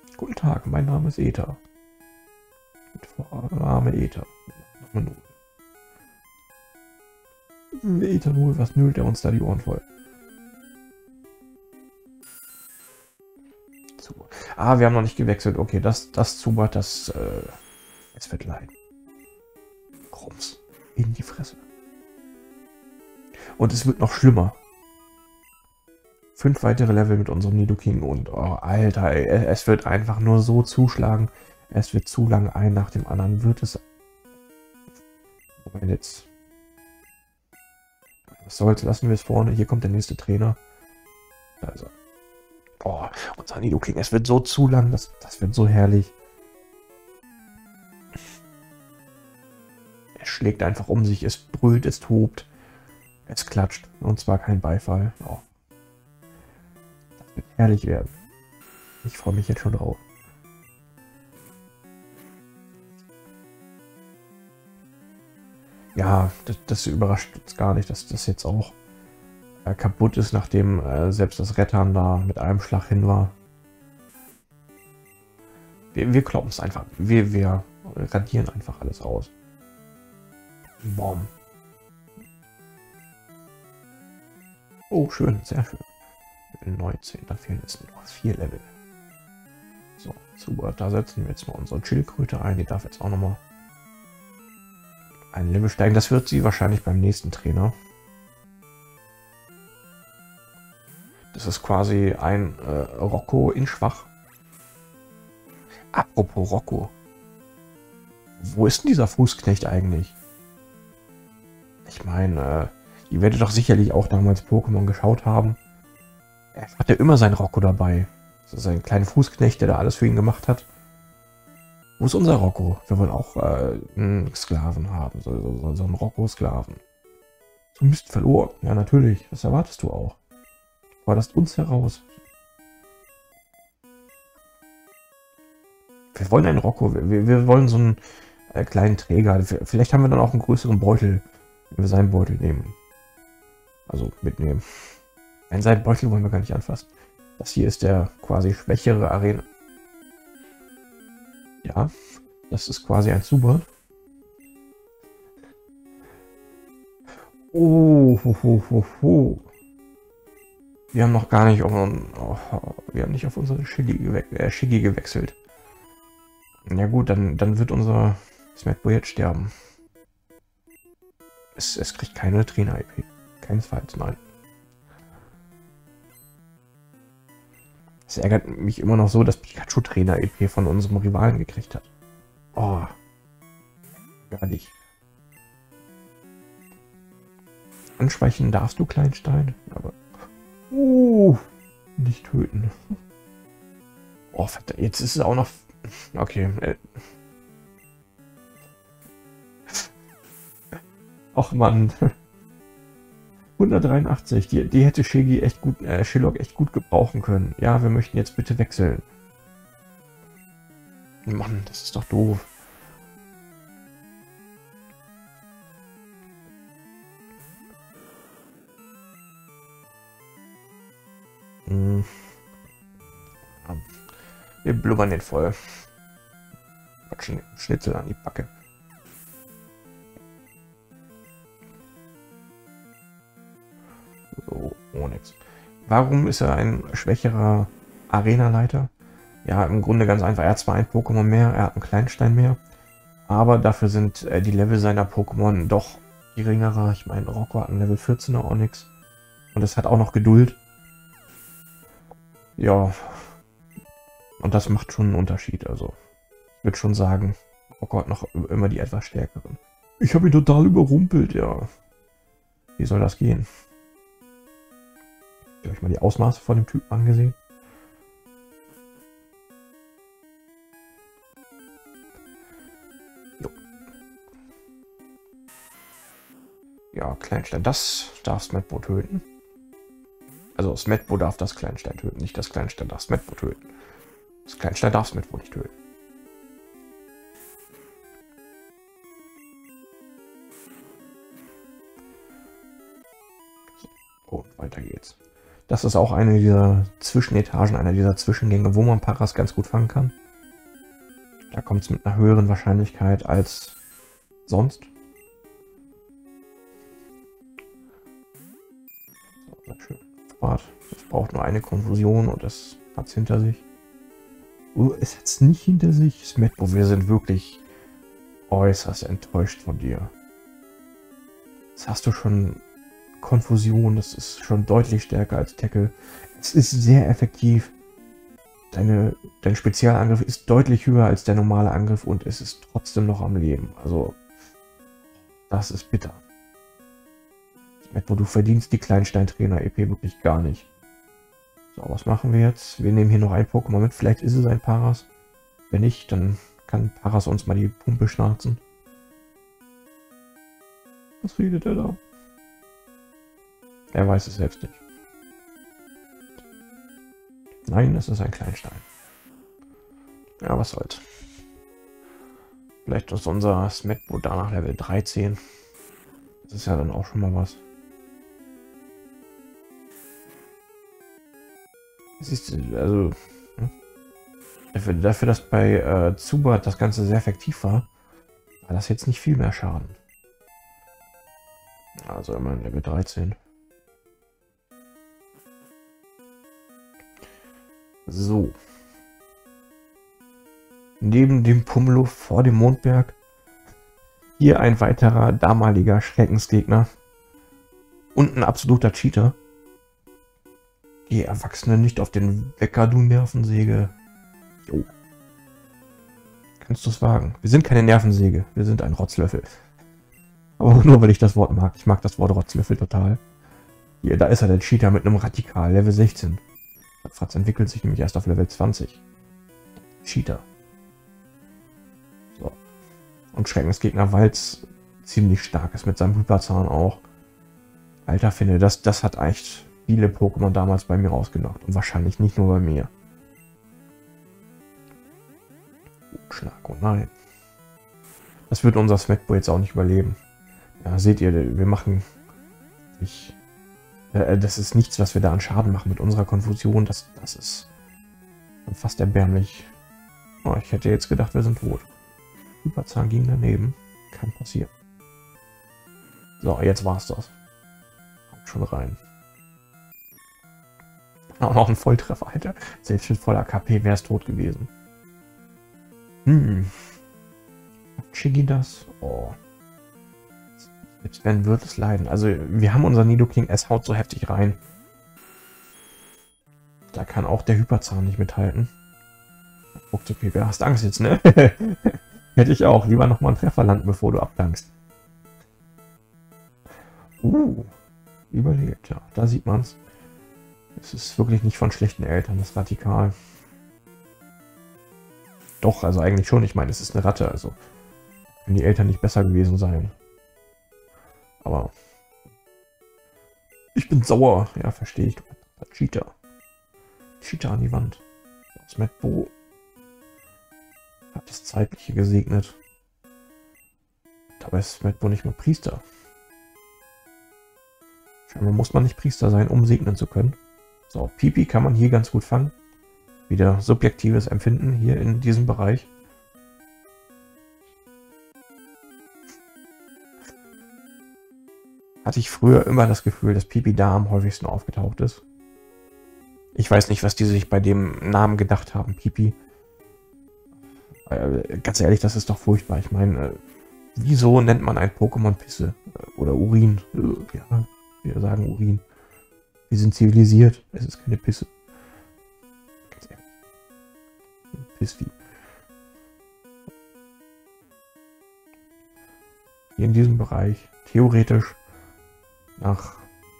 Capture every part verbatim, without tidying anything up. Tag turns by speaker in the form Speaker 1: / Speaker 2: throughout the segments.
Speaker 1: Guten Tag, mein Name ist Ether. Mit Vorname Ether. Nachname Null. Ethanol, was nölt er uns da die Ohren voll? Super. Ah, wir haben noch nicht gewechselt. Okay, das, das Zubat, das, äh, es wird leiden. Krums. In die Fresse. Und es wird noch schlimmer. Fünf weitere Level mit unserem Nidoking und, oh, Alter, ey, es wird einfach nur so zuschlagen. Es wird zu lang, ein nach dem anderen wird es. Moment jetzt. Was soll's, lassen wir es vorne. Hier kommt der nächste Trainer. Also. Oh, unser Nidoking, es wird so zu lang, das, das wird so herrlich. Es schlägt einfach um sich, es brüllt, es tobt, es klatscht. Und zwar kein Beifall. Oh. Das wird herrlich werden. Ich freue mich jetzt schon drauf. Ja, das, das überrascht uns gar nicht, dass das jetzt auch äh, kaputt ist, nachdem äh, selbst das Rettern da mit einem Schlag hin war. Wir, wir kloppen es einfach. Wir, wir radieren einfach alles aus. Bom. Oh, schön, sehr schön. Level neunzehn, da fehlen jetzt nur noch vier Level. So, super, da setzen wir jetzt mal unsere Schildkröte ein. Die darf jetzt auch nochmal ein Level steigen. Das wird sie wahrscheinlich beim nächsten Trainer. Das ist quasi ein äh, Rocco in schwach. Apropos Rocco. Wo ist denn dieser Fußknecht eigentlich? Ich meine, äh, ihr werdet doch sicherlich auch damals Pokémon geschaut haben. Er hatte immer seinen Rocco dabei. Das ist ein kleiner Fußknecht, der da alles für ihn gemacht hat. Wo ist unser Rocco? Wir wollen auch äh, einen Sklaven haben. So, so, so einen Rocco-Sklaven. Du bist verloren. Ja, natürlich. Das erwartest du auch. Du forderst uns heraus. Wir wollen einen Rocco. Wir, wir wollen so einen äh, kleinen Träger. Vielleicht haben wir dann auch einen größeren Beutel, wenn wir seinen Beutel nehmen. Also mitnehmen. Einen seinen Beutel wollen wir gar nicht anfassen. Das hier ist der quasi schwächere Arena. Ja, das ist quasi ein Zubat. Oh, ho, ho, ho, ho. Wir haben noch gar nicht auf, oh, wir haben nicht auf unsere Shiggy, gewe äh, Shiggy gewechselt. Ja gut, dann, dann wird unser Smetbo jetzt sterben. Es, es kriegt keine Trainer-I P. Keinesfalls, nein. Es ärgert mich immer noch so, dass Pikachu Trainer-E P von unserem Rivalen gekriegt hat. Oh. Gar nicht. Anschweichen darfst du, Kleinstein, aber... Uh, nicht töten. Oh, verdammt, jetzt ist es auch noch... Okay. Äh. Och, Mann. hundertdreiundachtzig, die, die hätte Shiggy echt gut, äh, Shillock echt gut gebrauchen können. Ja, wir möchten jetzt bitte wechseln. Mann, das ist doch doof. Hm. Wir blubbern den voll. Quatschen Schnitzel an die Backe. So, oh nix. Warum ist er ein schwächerer Arenaleiter? Ja, im Grunde ganz einfach. Er hat zwar ein Pokémon mehr, er hat einen Kleinstein mehr, aber dafür sind äh, die Level seiner Pokémon doch geringerer. Ich meine, Rocco hat ein Level vierzehner Onyx und es hat auch noch Geduld. Ja, und das macht schon einen Unterschied. Also, ich würde schon sagen, Rocco hat noch immer die etwas stärkeren. Ich habe ihn total überrumpelt, ja. Wie soll das gehen? Habt ihr euch mal die Ausmaße von dem Typen angesehen? Jo. Ja, Kleinstein, das darf Smetbo töten. Also Smetbo darf das Kleinstein töten, nicht das Kleinstein darf Smetbo töten. Das Kleinstein darf Smetbo nicht töten. So, und weiter geht's. Das ist auch eine dieser Zwischenetagen, einer dieser Zwischengänge, wo man Paras ganz gut fangen kann. Da kommt es mit einer höheren Wahrscheinlichkeit als sonst. So, schön. Das braucht nur eine Konfusion und das hat es hinter sich. Oh, es hat es nicht hinter sich. Smetbo, wir sind wirklich äußerst enttäuscht von dir. Jetzt hast du schon Konfusion, das ist schon deutlich stärker als Tackle. Es ist sehr effektiv. Deine, dein Spezialangriff ist deutlich höher als der normale Angriff und es ist trotzdem noch am Leben. Also, das ist bitter. Smetbo, du verdienst die Kleinsteintrainer-E P wirklich gar nicht. So, was machen wir jetzt? Wir nehmen hier noch ein Pokémon mit. Vielleicht ist es ein Paras. Wenn nicht, dann kann Paras uns mal die Pumpe schnarzen. Was redet er da? Er weiß es selbst nicht. Nein, es ist ein Kleinstein. Ja, was soll's. Vielleicht ist unser Smetbo danach Level dreizehn. Das ist ja dann auch schon mal was. Es ist also hm? dafür, dafür, dass bei äh, Zubat das Ganze sehr effektiv war, war das jetzt nicht viel mehr Schaden. Also immerhin Level dreizehn. So. Neben dem Pummeluff vor dem Mondberg hier ein weiterer damaliger Schreckensgegner und ein absoluter Cheater. Geh Erwachsene nicht auf den Wecker, du Nervensäge. Jo. Kannst du es wagen? Wir sind keine Nervensäge, wir sind ein Rotzlöffel. Aber nur weil ich das Wort mag. Ich mag das Wort Rotzlöffel total. Hier, da ist er, der Cheater mit einem Radikal, Level sechzehn. Fratz entwickelt sich nämlich erst auf Level zwanzig. Cheater. So. Und Schreckensgegner, weil es ziemlich stark ist mit seinem Hyperzahn auch. Alter, finde, das, das hat echt viele Pokémon damals bei mir rausgenockt. Und wahrscheinlich nicht nur bei mir. Schlag, oh nein. Das wird unser Smetbo jetzt auch nicht überleben. Ja, seht ihr, wir machen... Ich, äh, das ist nichts, was wir da an Schaden machen mit unserer Konfusion. Das, das ist fast erbärmlich. Oh, ich hätte jetzt gedacht, wir sind tot. Hyperzahn ging daneben. Kann passieren. So, jetzt war's das. Kommt schon rein. Auch noch ein Volltreffer, Alter. Selbst mit voller K P wäre es tot gewesen. Hm. Chigi das? Oh. Selbst wenn, wird es leiden. Also, wir haben unser Nidoking, es haut so heftig rein. Da kann auch der Hyperzahn nicht mithalten. Okay, du hast Angst jetzt, ne? Hätte ich auch. Lieber nochmal einen Treffer landen, bevor du abdankst. Uh. Überlebt, ja. Da sieht man's. Es ist wirklich nicht von schlechten Eltern, das Radikal. Doch, also eigentlich schon. Ich meine, es ist eine Ratte, also können die Eltern nicht besser gewesen sein. Aber ich bin sauer. Ja, verstehe ich. Cheater. Cheater an die Wand. Smetbo hat das Zeitliche gesegnet. Dabei ist Smetbo nicht mal Priester. Scheinbar muss man nicht Priester sein, um segnen zu können. So, Pipi kann man hier ganz gut fangen. Wieder subjektives Empfinden hier in diesem Bereich. Hatte ich früher immer das Gefühl, dass Pipi da am häufigsten aufgetaucht ist. Ich weiß nicht, was die sich bei dem Namen gedacht haben, Pipi. Äh, ganz ehrlich, das ist doch furchtbar. Ich meine, äh, wieso nennt man ein Pokémon Pisse? Oder Urin? Äh, ja, wir sagen Urin. Wir sind zivilisiert. Es ist keine Pisse. Ganz ehrlich. Pissvieh. Hier in diesem Bereich, theoretisch, nach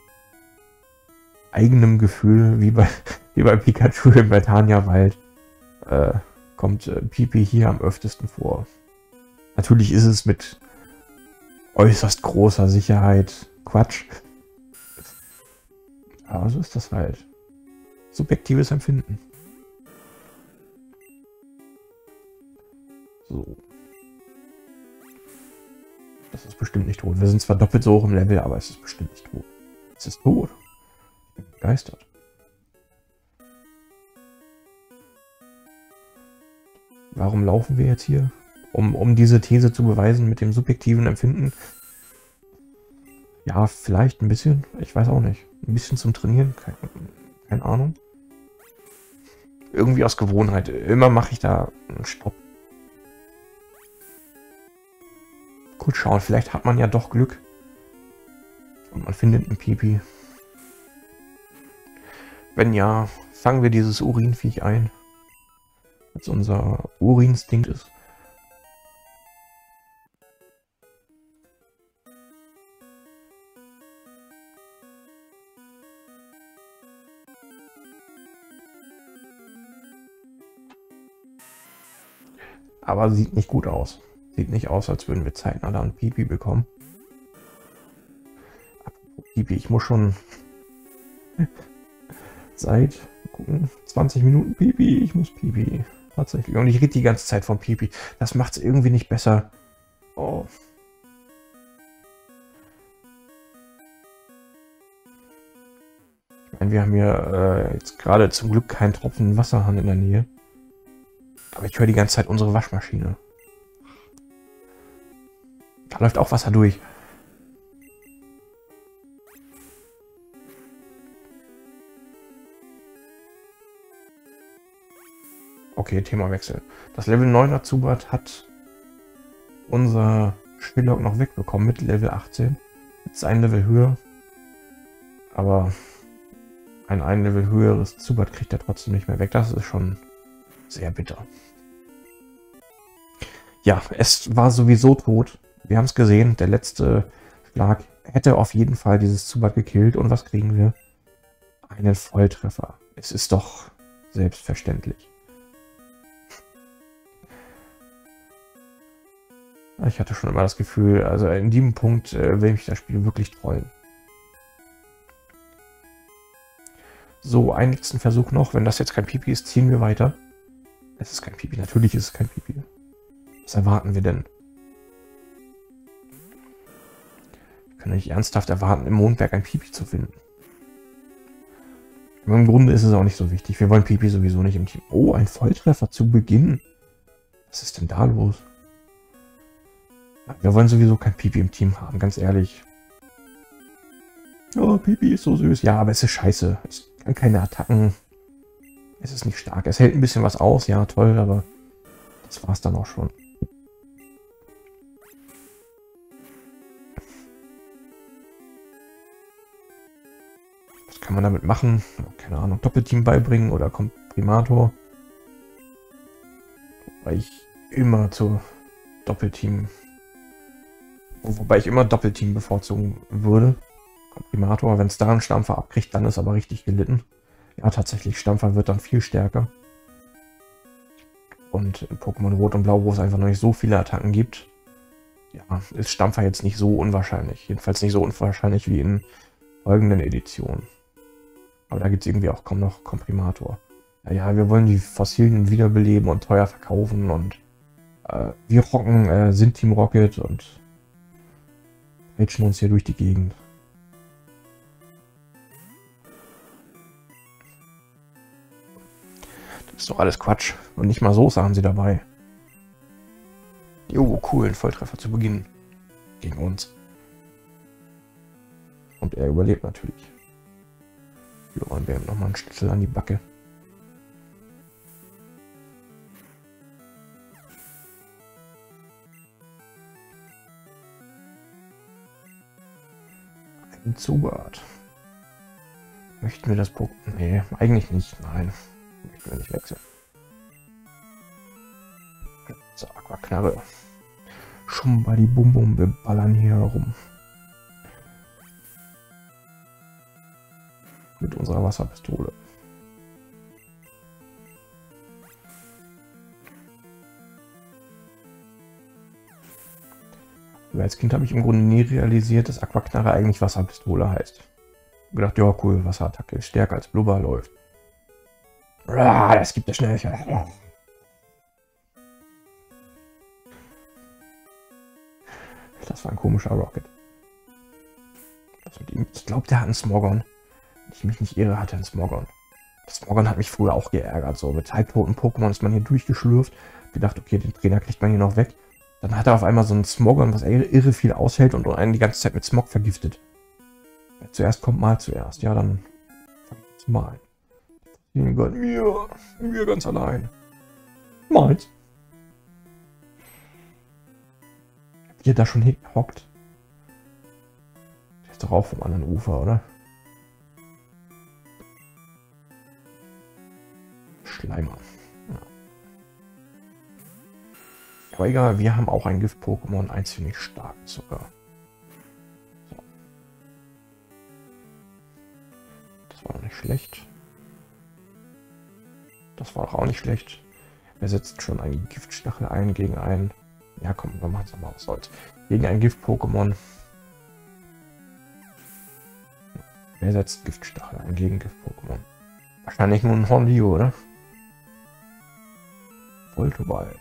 Speaker 1: eigenem Gefühl, wie bei, wie bei Pikachu im Britannia-Wald, äh, kommt äh, Pipi hier am öftesten vor. Natürlich ist es mit äußerst großer Sicherheit Quatsch. Aber so ist das halt. Subjektives Empfinden. So. Das ist bestimmt nicht tot. Wir sind zwar doppelt so hoch im Level, aber es ist bestimmt nicht tot. Es ist tot. Ich bin begeistert. Warum laufen wir jetzt hier? Um, um diese These zu beweisen mit dem subjektiven Empfinden. Ja, vielleicht ein bisschen. Ich weiß auch nicht. Ein bisschen zum Trainieren. Keine, keine Ahnung. Irgendwie aus Gewohnheit. Immer mache ich da einen Stopp. Gut schauen. Vielleicht hat man ja doch Glück. Und man findet einen Pipi. Wenn ja, fangen wir dieses Urinviech ein. Als unser Urinstinkt ist. Aber sieht nicht gut aus. Sieht nicht aus, als würden wir zeitnah da ein Pipi bekommen. Apropos Pipi, ich muss schon seit gucken, zwanzig Minuten Pipi. Ich muss Pipi. Tatsächlich. Und ich rede die ganze Zeit vom Pipi. Das macht es irgendwie nicht besser. Oh. Ich meine, wir haben hier äh, jetzt gerade zum Glück keinen Tropfen Wasserhahn in der Nähe. Aber ich höre die ganze Zeit unsere Waschmaschine. Da läuft auch Wasser durch. Okay, Themawechsel. Das Level neuner Zubat hat unser Spillog noch wegbekommen mit Level achtzehn. Jetzt ein Level höher. Aber ein ein Level höheres Zubat kriegt er trotzdem nicht mehr weg. Das ist schon sehr bitter. Ja, es war sowieso tot. Wir haben es gesehen. Der letzte Schlag hätte auf jeden Fall dieses Zubat gekillt. Und was kriegen wir? Einen Volltreffer. Es ist doch selbstverständlich. Ich hatte schon immer das Gefühl, also in diesem Punkt äh, will mich das Spiel wirklich trollen. So, einen letzten Versuch noch. Wenn das jetzt kein Pipi ist, ziehen wir weiter. Es ist kein Pipi. Natürlich ist es kein Pipi. Was erwarten wir denn? Wir können nicht ernsthaft erwarten, im Mondberg ein Pipi zu finden. Aber im Grunde ist es auch nicht so wichtig. Wir wollen Pipi sowieso nicht im Team. Oh, ein Volltreffer zu Beginn. Was ist denn da los? Wir wollen sowieso kein Pipi im Team haben, ganz ehrlich. Oh, Pipi ist so süß. Ja, aber es ist scheiße. Es kann keine Attacken. Es ist nicht stark. Es hält ein bisschen was aus. Ja, toll, aber das war's dann auch schon. Was kann man damit machen? Keine Ahnung. Doppelteam beibringen oder Komprimator. Weil ich immer zu Doppelteam... Wobei ich immer Doppelteam bevorzugen würde. Komprimator, wenn es da einen Stampfer abkriegt, dann ist aber richtig gelitten. Ja, tatsächlich, Stampfer wird dann viel stärker. Und in Pokémon Rot und Blau, wo es einfach noch nicht so viele Attacken gibt, ja, ist Stampfer jetzt nicht so unwahrscheinlich. Jedenfalls nicht so unwahrscheinlich wie in folgenden Editionen. Aber da gibt es irgendwie auch kaum noch Komprimator. Naja, wir wollen die Fossilien wiederbeleben und teuer verkaufen und äh, wir rocken, äh, sind Team Rocket und peitschen uns hier durch die Gegend. Das ist doch alles Quatsch. Und nicht mal Soße haben sie dabei. Jo, cool, ein Volltreffer zu Beginn. Gegen uns. Und er überlebt natürlich. Jo, und wir haben nochmal einen Schnitzel an die Backe. Ein Zubat. Möchten wir das Pokémon? Nee, eigentlich nicht. Nein. Möchten wir nicht wechseln. So, Aquaknarre. Schumbadi Bum Bum, wir ballern hier herum. Mit unserer Wasserpistole. Als Kind habe ich im Grunde nie realisiert, dass Aquaknarre eigentlich Wasserpistole heißt. Ich habe gedacht, ja cool, Wasserattacke ist stärker als Blubber läuft. Das gibt es schnell. Das war ein komischer Rocket. Das mit ihm, ich glaube, der hat einen Smogon. Wenn ich mich nicht irre, hat er einen Smogon. Das Smogon hat mich früher auch geärgert. So mit halbtoten Pokémon ist man hier durchgeschlürft. Gedacht, okay, den Trainer kriegt man hier noch weg. Dann hat er auf einmal so ein Smogon, was irre, irre viel aushält und einen die ganze Zeit mit Smog vergiftet. Wer zuerst kommt, mal zuerst. Ja, dann fangen wir jetzt mal an. Gott, mir, mir ganz allein. Meins. Wie er da schon hockt. Der ist doch auch vom anderen Ufer, oder? Schleimer. Ja. Aber egal, wir haben auch ein Gift-Pokémon, ein ziemlich starkes sogar. So. Das war doch nicht schlecht. Das war doch auch nicht schlecht. Wir setzen schon einen Giftstachel ein gegen einen. Ja, komm, wir machen es mal was soll's. Gegen ein Gift-Pokémon. Wer setzt Giftstachel ein gegen Gift-Pokémon? Wahrscheinlich nur ein Hornlio, oder? Voltoball.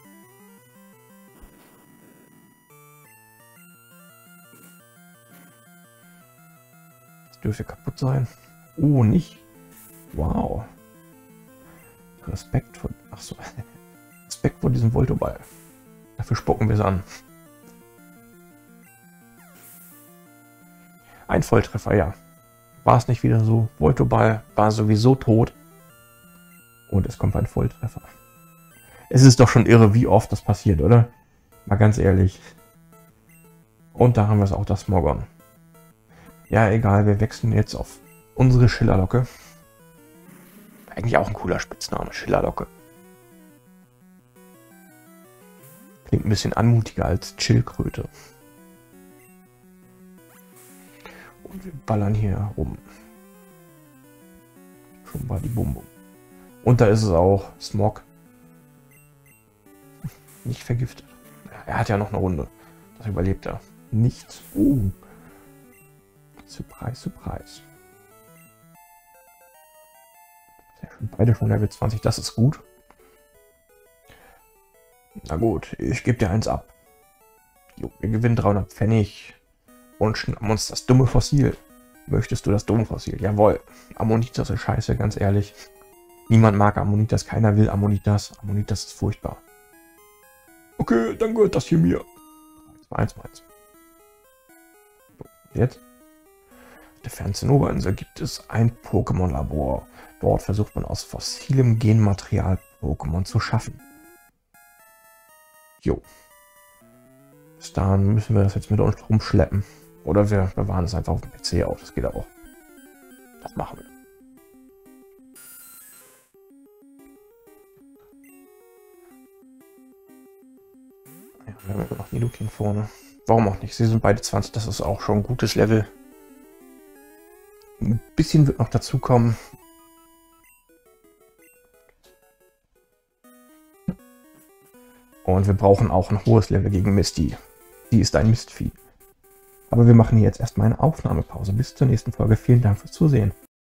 Speaker 1: Das dürfte kaputt sein. Oh, nicht. Wow. Respekt vor... Achso. Respekt vor diesem Voltoball. Dafür spucken wir es an. Ein Volltreffer, ja. War es nicht wieder so? Voltoball war sowieso tot. Und es kommt ein Volltreffer. Es ist doch schon irre, wie oft das passiert, oder? Mal ganz ehrlich. Und da haben wir es auch, das Smogon. Ja, egal, wir wechseln jetzt auf unsere Schillerlocke. Eigentlich auch ein cooler Spitzname, Schillerlocke. Klingt ein bisschen anmutiger als Chillkröte. Und wir ballern hier rum. Schon mal die Bumbo. Und da ist es auch. Smog. Nicht vergiftet. Er hat ja noch eine Runde. Das überlebt er. Nichts. Uh. Surprise, Surprise. Sehr schön. Beide schon Level zwanzig. Das ist gut. Na gut, ich gebe dir eins ab. Jo, wir gewinnen dreihundert Pfennig und schnappen uns das dumme Fossil. Möchtest du das dumme Fossil? Jawohl. Ammonitas ist scheiße, ganz ehrlich. Niemand mag Ammonitas, keiner will Ammonitas. Ammonitas ist furchtbar. Okay, dann gehört das hier mir. eins, eins. Jetzt? Auf der Fernzinnoberinsel gibt es ein Pokémon-Labor. Dort versucht man aus fossilem Genmaterial Pokémon zu schaffen. Jo. Bis dahin müssen wir das jetzt mit uns rumschleppen. Oder wir bewahren es einfach auf dem P C auf. Das geht auch. Das machen wir. Ja, wir haben immer noch Nidoking vorne. Warum auch nicht? Sie sind beide zwanzig. Das ist auch schon ein gutes Level. Ein bisschen wird noch dazu kommen. Und wir brauchen auch ein hohes Level gegen Misty. Die ist ein Mistvieh. Aber wir machen hier jetzt erstmal eine Aufnahmepause. Bis zur nächsten Folge. Vielen Dank fürs Zusehen.